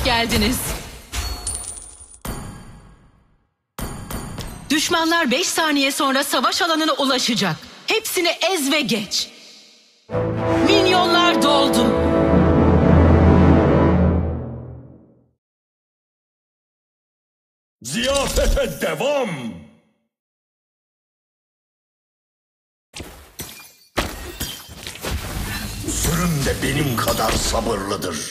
geldiniz. Düşmanlar 5 saniye sonra savaş alanına ulaşacak. Hepsini ez ve geç. Minyonlar doldu. Ziyafete devam. Sürüm de benim kadar sabırlıdır.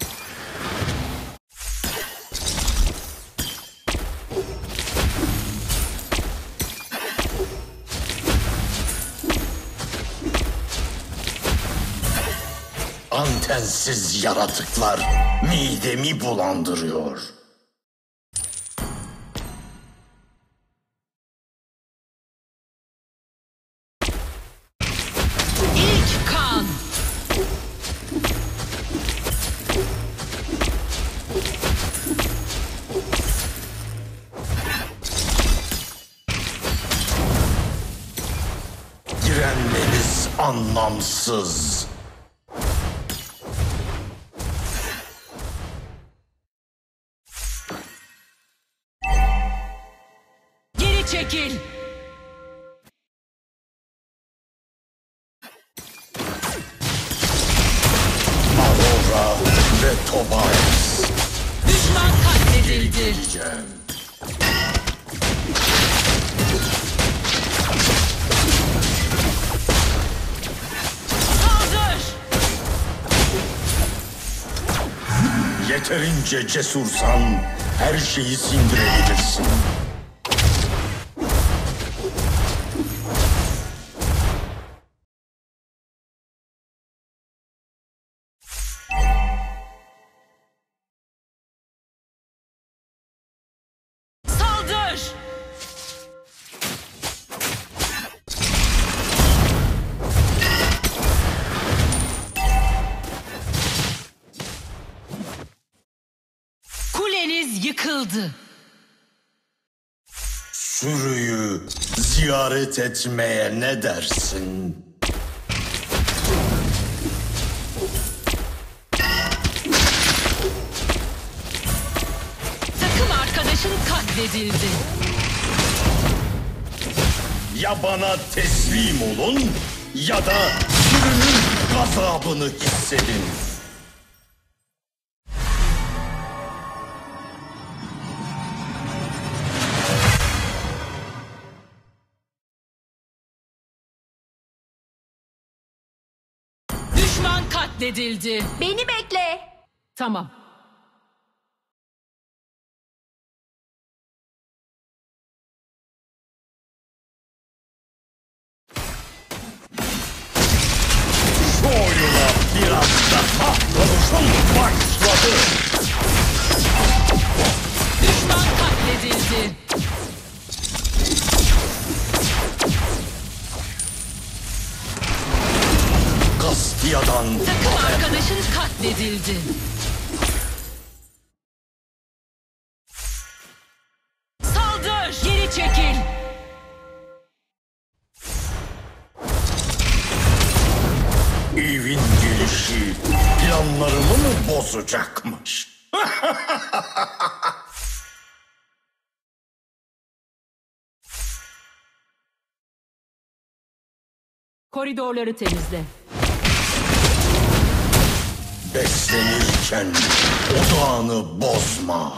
Antensiz yaratıklar midemi bulandırıyor. İlk kan. Direnmeniz anlamsız. Geri çekil. Aurora ve Tobias. Düşman katledildi. Geleceğim. Saldır. Yeterince cesursan her şeyi sindirebilirsin. Saldır. Kuleniz yıkıldı. Sürüyü ziyaret etmeye ne dersin? Takım arkadaşın katledildi. Ya bana teslim olun ya da sürünün gazabını hissedin. Düşman katledildi. Beni bekle. Tamam. Şu oyuna biraz daha konuşun başladı. Düşman katledildi. Gastia'dan Takım arkadaşın katledildi. Saldır! Geri çekil! evin gelişi planlarımı mı bozacakmış? Koridorları temizle. Beslenirken odağını bozma.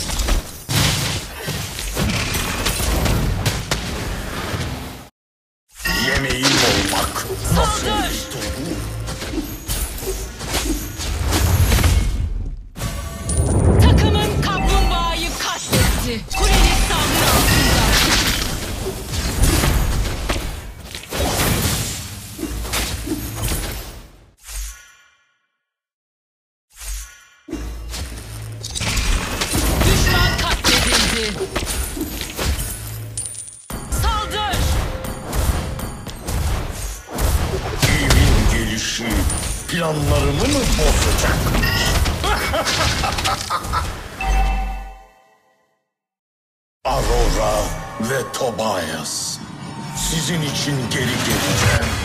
Yemeğim olmak nasıl Saldır! bir duygu? Takımın kaplumbağayı katletti. Kuleniz saldırı altında. Düşman katledildi. Saldır! Evin gelişi planlarımı mı bozacakmış? Aurora ve Tobias, sizin için geri geleceğim.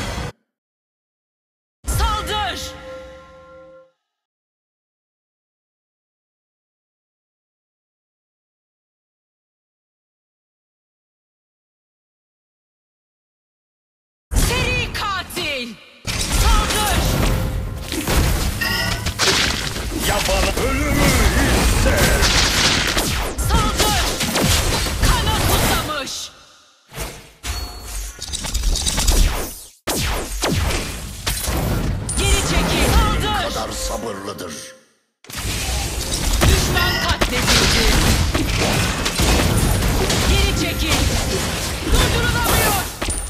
Saldır! Kana susamış! Geri çekil! Saldır! Kadar sabırlıdır. Düşman katledildi. Geri çekil! Durdurulamıyor!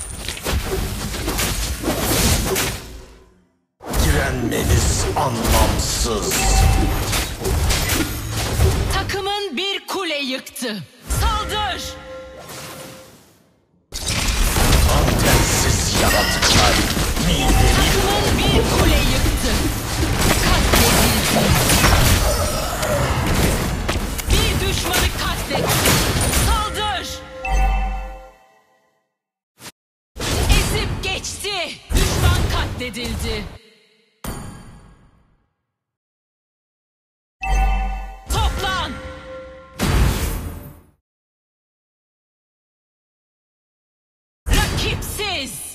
Direnmeniz anlamsız. Takımın bir kule yıktı. Saldır! Antensiz yaratıklar. Mideni Takımın bir kule yıktı. Katledildi. Bir düşmanı katletti. Saldır! Ezip geçti. Düşman katledildi. Toplan! Rakipsiz!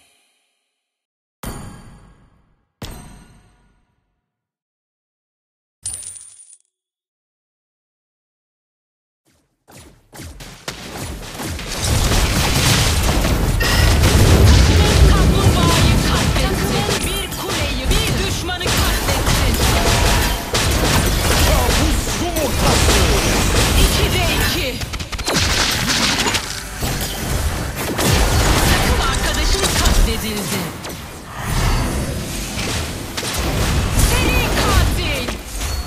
Kaplumbağayı katlettin. Bir kuleyi, bir düşmanı katlettin. kabus yumurtası. 2'de 2. Takım arkadaşın katledildi. Seri katil.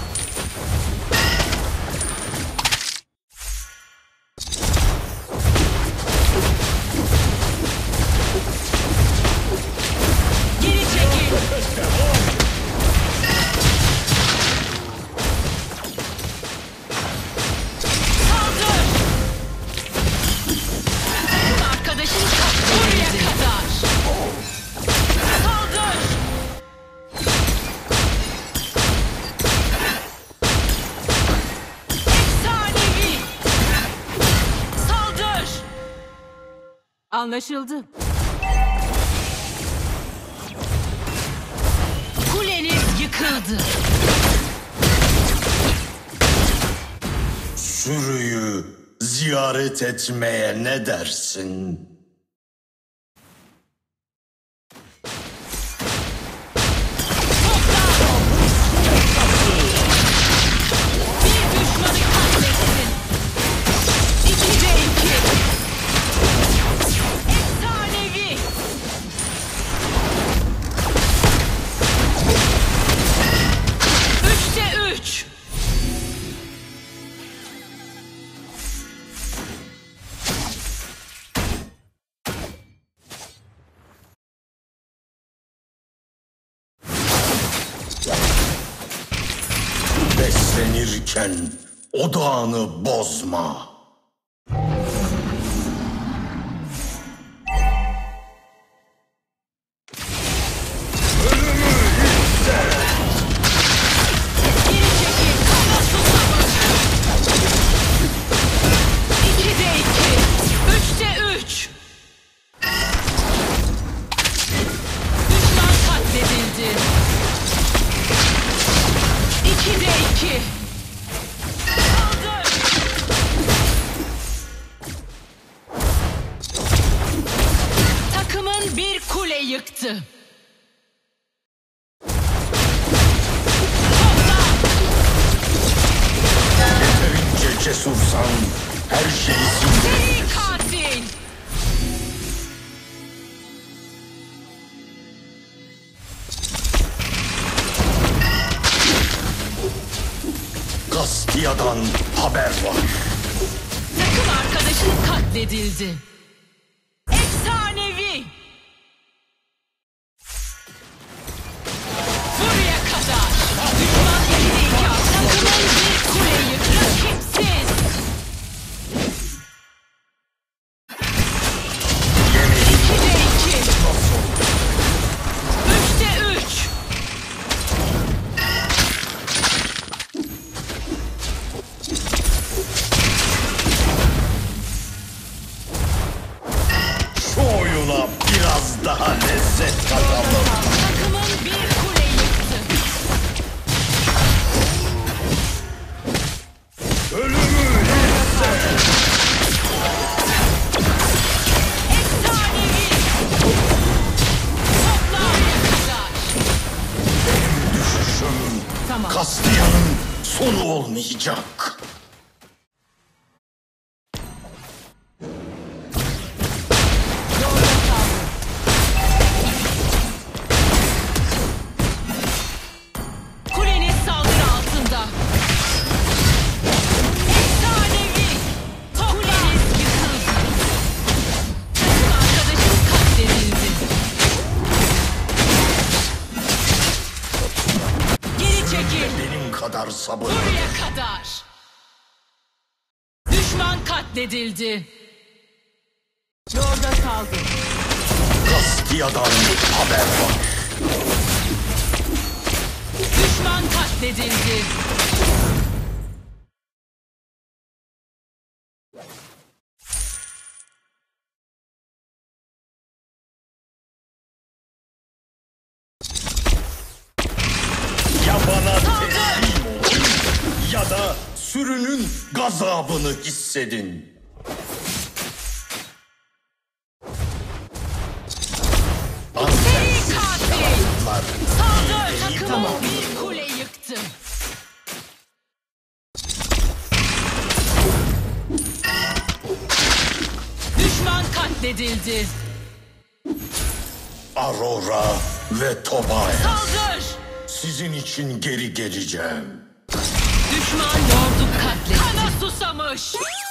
Geri çekil. Saldır! Takım arkadaşın katledildi. Buraya kadar. Saldır! Efsanevi! Saldır! Anlaşıldı. Kuleniz yıkıldı. Sürüyü ziyaret etmeye ne dersin? Toplan! Bir düşmanı katlettin. 2'de 2. Efsanevi! Üçte 3. Beslenirken odağını bozma. Ölümü izle. Geri çekil. Kana susamış. 2'de 2. 3'te 3. Düşman katledildi. 2'de 2. Saldır! Takımın bir kule yıktı. Toplan! Yeterince cesursan her şeyi Seri sindirebilirsin. katil! Gastia'dan haber var. Takım arkadaşın katledildi. Efsanevi! Buraya kadar. Düşman 2'de 2. Takımın bir kuleyi rakipsiz. Yemeği 2'de 2. nasıl? 3'te 3. olmayacak. Zorda kaldı. Kuleniz saldırı altında. Efsanevi. Kuleniz yıkıldı. Takım arkadaşım katledildi. Geri çekil. Benim kadar sabırlı. Buraya kadar. Düşman katledildi. Lorda saldı. Gastia'dan haber var. Düşman katledildi. Ya bana teslim olun ya da sürünün gazabını hissedin. Seri katil. Var. Saldır takımı bir kule yıktı. Düşman katledildi. Aurora ve Tobias. Saldır. Sizin için geri geleceğim. Düşman lordu katledildi. Kana susamış.